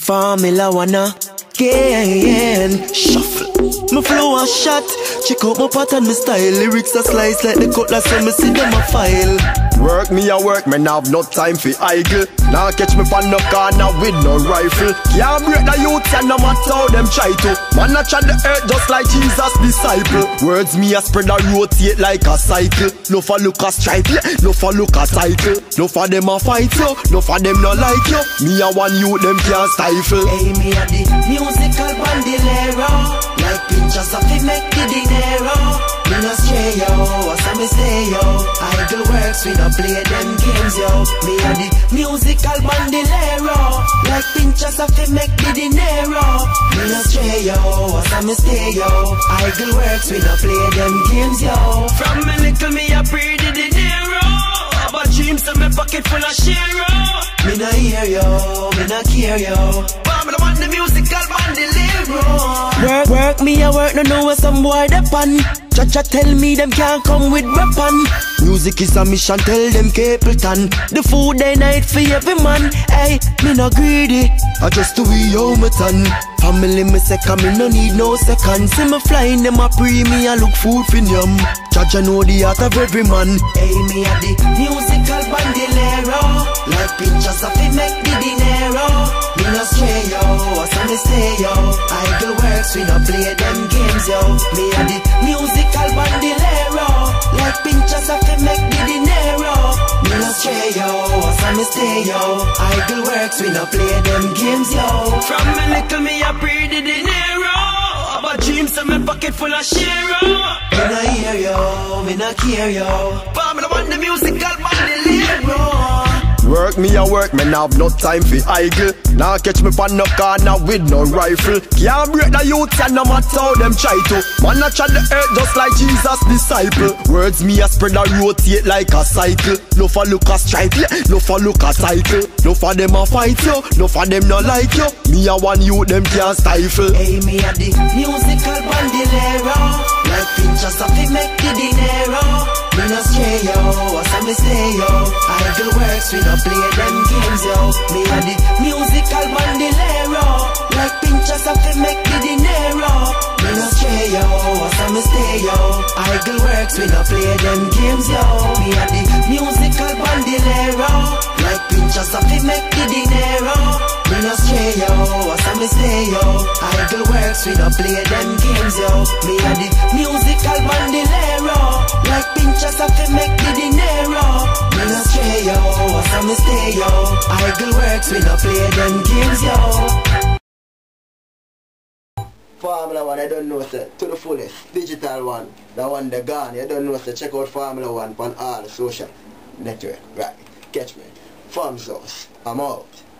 Formula One again. Shuffle. My flow a shot. Check out my pattern, my style. Lyrics are slice like the cutlass, so me see them a file. Work me a work, man have no time for idle. Now catch me pan no corner with no rifle. Can't break the youth and no matter how them try to. Man a tread the earth just like Jesus' disciple. Words me a spread and rotate like a cycle. No for look a stripe, yeah, no for look a cycle. No for them a fight you, no for them no like you. Me a one youth them can't stifle. Hey, me a the musical bandolero. Like pinchers of it make the dinero. Me no stray yo, what's me say yo. Idle works, we no play them games yo. Me a the musical bandolero. Like pinchers of it make the dinero. Me no stray yo, what's me stay yo. Idle works, we no play them games yo. From me little me a pre the dinero. About dreams in my pocket full of share. Me no hear yo, me no care yo. But me no want the musical bandolero. Work me a work, no know where some boy depend. Cha-cha tell me them can't come with weapon. Music is a mission, tell them Capleton. The food they night for every man. Hey, me no greedy, I just do we home it on. Family me second, me no need no second. See me flying, them a pre me a look food for yum. Cha-cha know the heart of every man. Hey, me a the musical bandolero. Like pinchers of it make the dinero. Me no stray yo, what's me say yo. Idle works, we no play them games yo. Me a the musical bandolero. Like pinchers of it make the dinero. Me no stray yo, what's me stay yo. Idle works, we no play them games yo. From me little me a pre the dinero. About dreams in my pocket full of share. Me no hear yo, me no care yo. But me no want the musical bandolero. Work me a work, man have no time for idle. Now catch me pan no corner with no rifle. Can't break the youth and no matter how them try to. Man a tread the earth just like Jesus' disciple. Words me a spread and rotate like a cycle. No for look a stripe, yeah, no for look a cycle. No for them a fight you, no for them no like you. Me a one youth them can't stifle. Hey, me a the musical bandolero. Like pinchers of it make the dinero. Me no stray yo, what's me say yo. Idle works, we no play them games yo. Me a the musical bandolero. Like pinchers of it make the dinero. Me no stray yo, what's me stay yo. Idle works, we no play them games yo. Me a the musical bandolero. Like pinchers of it make the dinero. Me no stray yo, what's me stay yo. Idle works, we no play them games yo. Me a the musical bandolero. Like pinchers of it make the dinero. Me no stray yo, what's me stay yo. Idle works, we no play them games yo. Formula One, I don't know sir, to the fullest. Digital one, the one they gone. You don't know sir, check out Formula One on all social network. Right, catch me. Farm Sauce, I'm out.